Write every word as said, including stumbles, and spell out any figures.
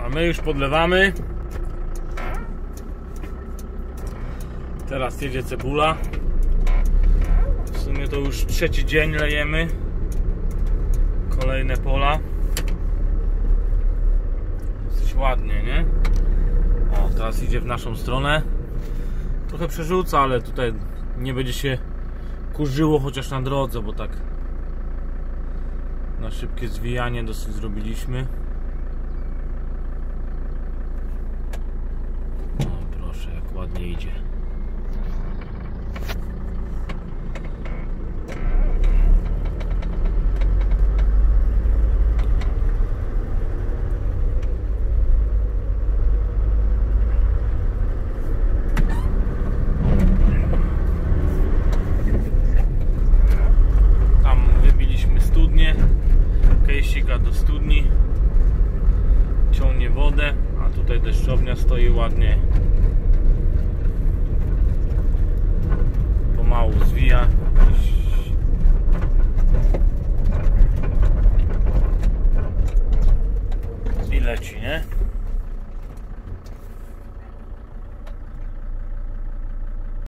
A my już podlewamy. Teraz jedzie cebula. W sumie to już trzeci dzień lejemy. Kolejne pola. Dosyć ładnie, nie? O, teraz idzie w naszą stronę. Trochę przerzuca, ale tutaj nie będzie się kurzyło chociaż na drodze, bo tak na szybkie zwijanie dosyć zrobiliśmy. O, proszę, jak ładnie idzie. Kejsika do studni, ciągnie wodę, a tutaj deszczownia stoi ładnie, pomału zwija i leci, nie?